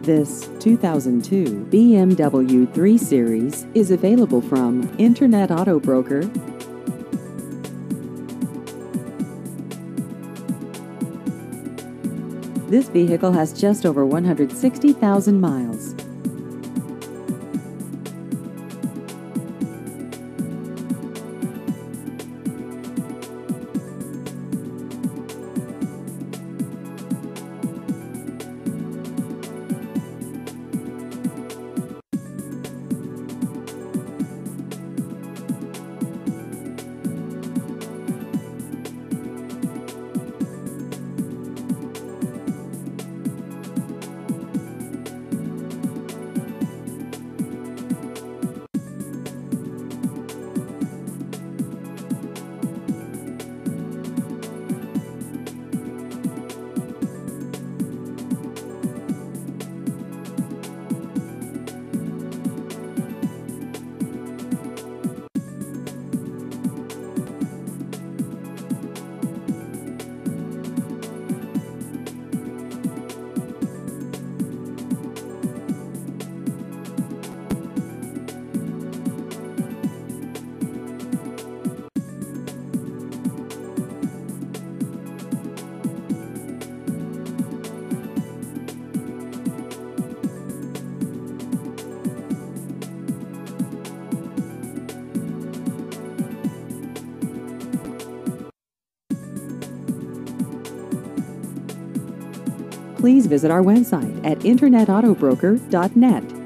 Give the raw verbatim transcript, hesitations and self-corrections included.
This two thousand two B M W three Series is available from Internet Auto Broker. This vehicle has just over one hundred sixty thousand miles. Please visit our website at internet auto broker dot net.